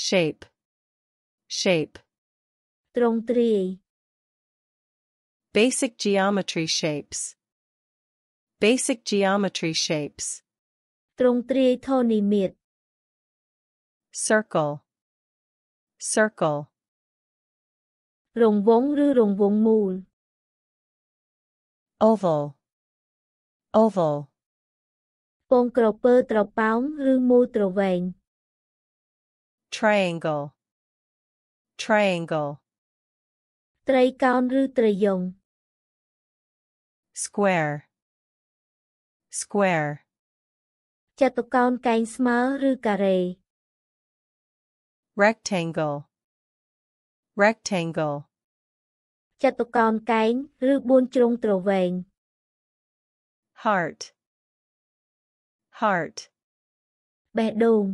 shape, shape. ទ្រង់ទ្រាយ Basic geometry shapes, basic geometry shapes. ទ្រង់ទ្រាយធរនិមិត្ត Circle, circle. រង្វង់ឬរង្វង់មូល Oval, oval. ពងក្រពើត្រប៉ោងឬមូលទ្រវែង Triangle, triangle. ត្រីកោណឬត្រីយង Square, square. ចតុកោណកែងស្មើឬការ៉េ Rectangle, rectangle. ចតុកោណកែងឬបួនជ្រុងទ្រវែង Heart, heart. បេះដូង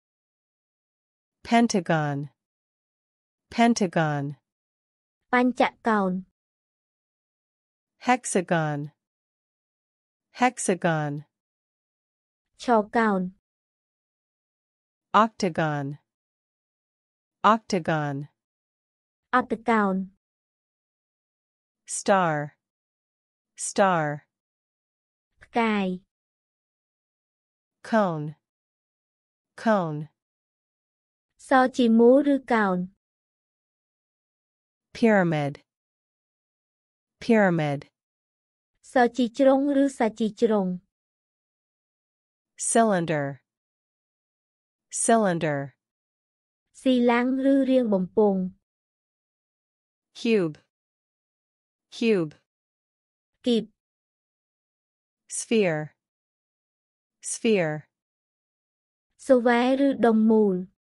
Pentagon, pentagon. បញ្ចកោណ Hexagon, hexagon. ឆកោណ Octagon, octagon. អត្តកោណ Star, star. ផ្កាយ Cone, cone. សជាមូលឬកោណ Pyramid, pyramid. សជាជ្រុងឬសាជីជ្រុង Cylinder, cylinder. ស៊ីឡាំងឬរាងបំពង់ Cube, cube. គីប Sphere, sphere. សវែឬដុំមូល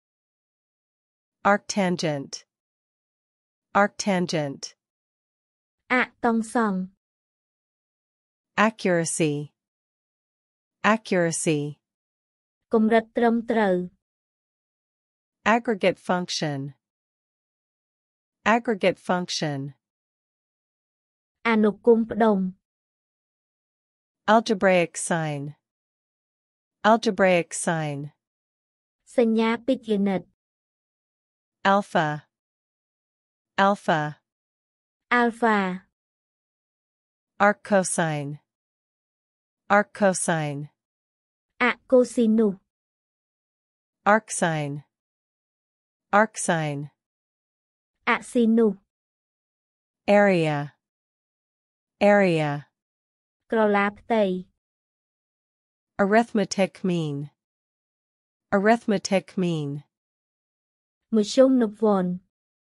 Arctangent, arctangent. អតង់សង់ Accuracy, accuracy. កម្រិតត្រឹមត្រូវ Aggregate function, aggregate function. អនុគមផ្ដុំ Algebraic sign, algebraic sign. សញ្ញាពិគណិត Alpha, alpha. អាល់ហ្វា Arc cosine, arc cosine. អកូស៊ីនូស Arc sine, arc sine. អស៊ីនូស Area, area. ក្រឡាផ្ទៃ Arithmetic mean, arithmetic mean. មធ្យមនិវ័ន្ត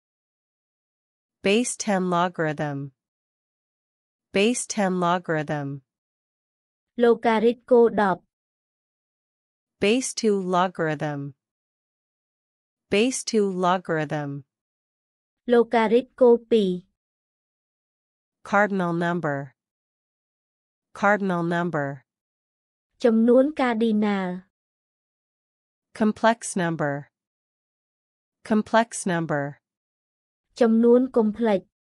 Base 10 logarithm, base 10 logarithm. ឡូការីតគោ10 Base 2 logarithm, base 2 logarithm. ឡូការីតគោ2 Cardinal number, cardinal number. ចំនួនកាឌីណាល់ Complex number, complex number.